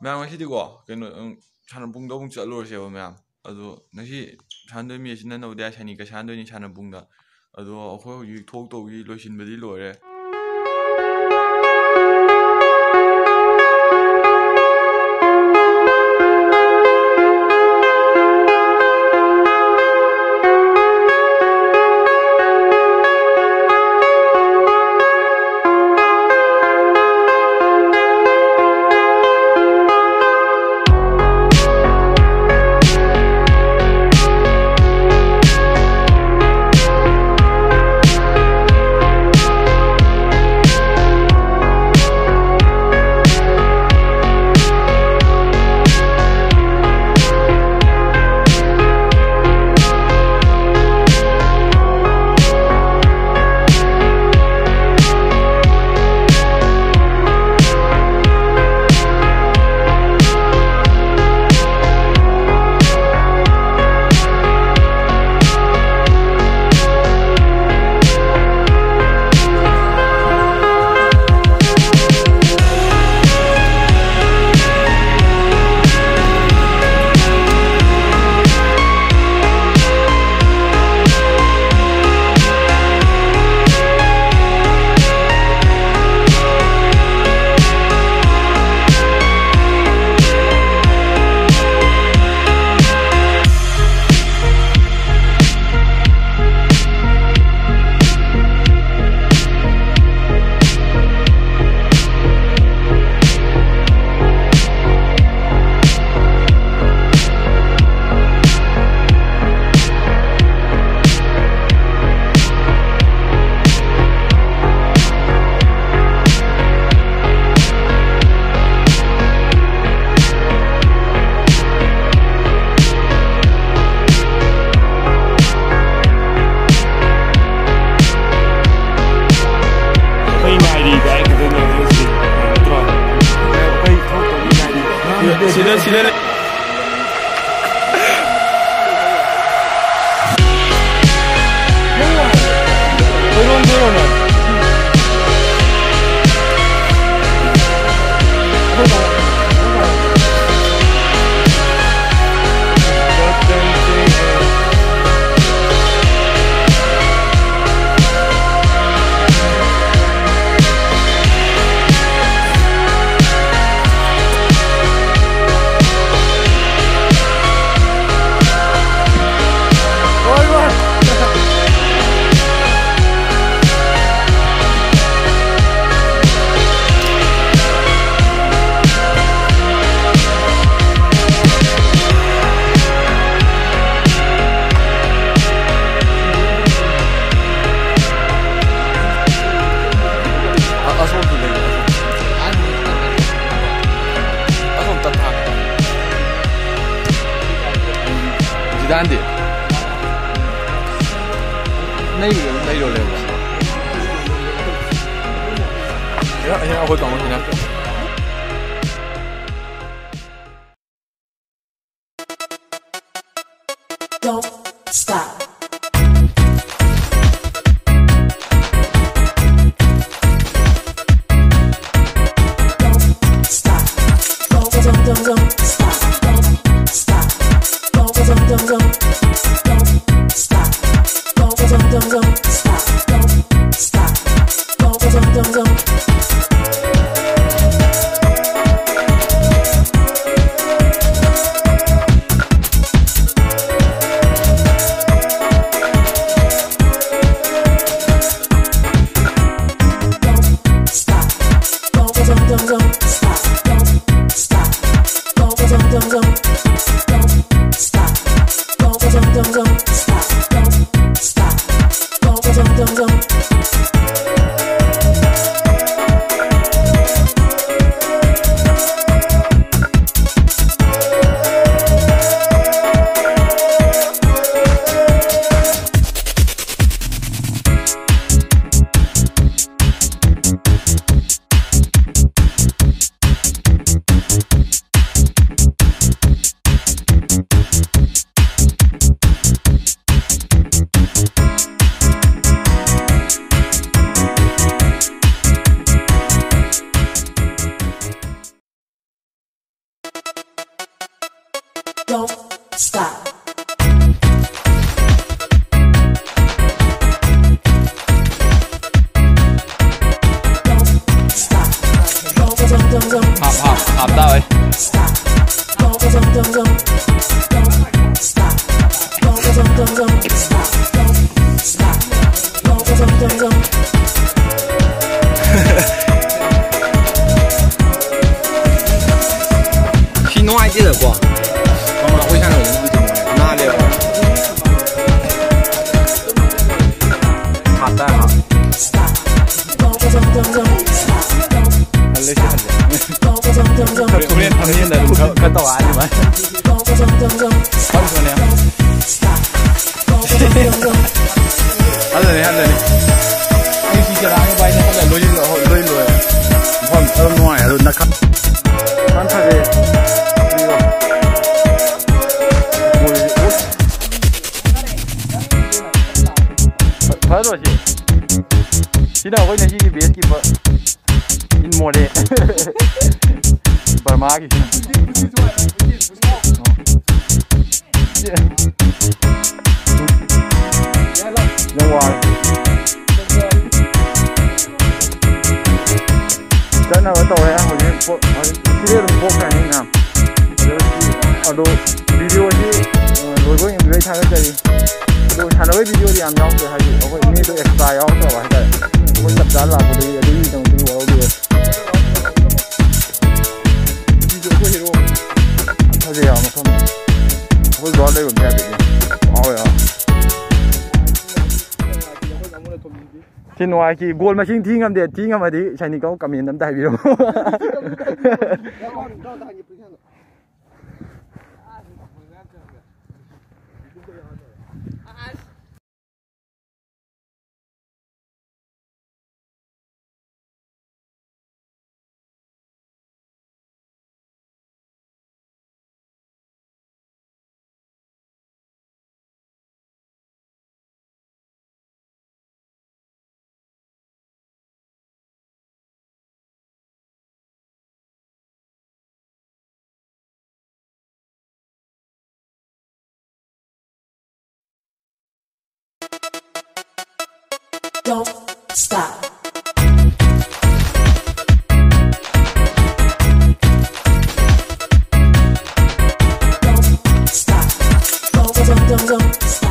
ꯃꯌꯥꯝ ꯉꯁꯤꯗꯤꯀꯣ ꯀꯩꯅꯣ ꯁꯥꯟꯅꯕꯨꯡꯗ ꯑꯃꯨꯛ ꯆꯠꯂꯨꯔꯁꯦꯕ ꯃꯌꯥꯝ ꯑꯗꯣ ꯉꯁꯤ ꯁꯥꯟꯅꯗꯣꯏ ꯃꯤ ꯑꯁꯤꯅ ꯅꯕꯣꯗꯤꯌꯥ ꯁꯥꯏꯅꯤꯛꯀ ꯁꯥꯟꯅꯗꯣꯏꯅꯤ ꯁꯥꯟꯅꯕꯨꯡꯗ ꯑꯗꯣ ꯑꯩꯈꯣꯏ ꯍꯧꯖꯤꯛ ꯊꯣꯛꯇꯧꯒꯤ ꯂꯣꯏꯁꯤꯟꯕꯗꯤ ꯂꯣꯏꯔꯦ Silen. Zidane नहीं रोले यार aku tahu ni nak Don't stop. 挺弄爱记得过，我们会上有人哪里？好的哈。很累很累。昨天他们的可到啊你们。好说呢。好的呢，好的呢。你去叫他，你把那个录音录，我弄哎，那看，看他的。Phá rồi chị. Chị nào với này chị biết kịp vợ. In mua đi. Bờ má kì. Lên ngoài. Chắc nào ở tàu hay hồi chị biết được bộ này như nào. Ở đồ video chị đối với những người thay cái gì. Đồ channel với video thì làm nhau rồi hay gì, có cái này extra nhau rồi hay đấy, có tập giá là cái đấy trong cái video video có gì đâu, thay gì à mà không, có gió đây cũng thay được gì, ôi à, thì nói cái goal mà xin thi ngắm đẹp, thi ngắm mà đi, chạy đi có comment nắm tay video. Don't stop. Don't stop. Don't stop.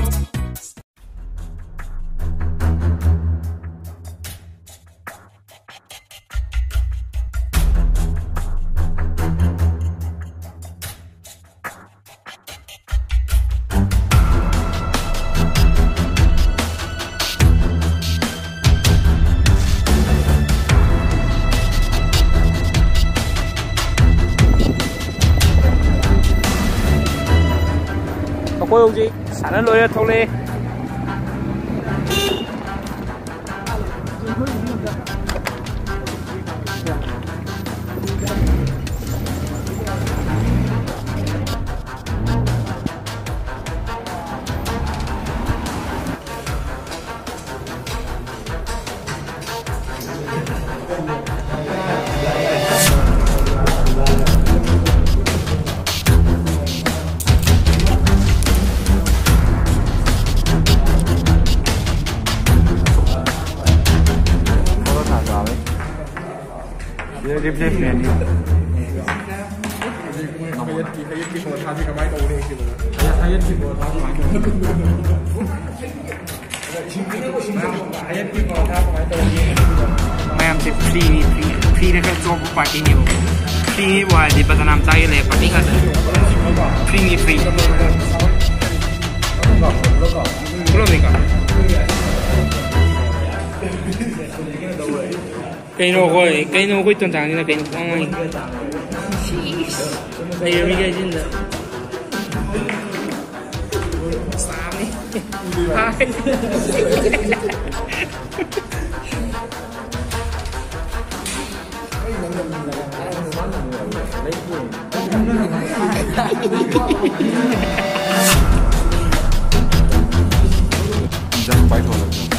Cô không chị, sẵn lên lôi thâu lê. Dip dip này đi. Ma'am sẽ free này phải cho một party nhiều. Free buat di Batam Jaya le party kan. Free ni free. Belum ni kan. Cây nô khối tuần trắng như là cây nô quang ngay. Đây là cái gì nữa? Sao đi? Jangan baik kalau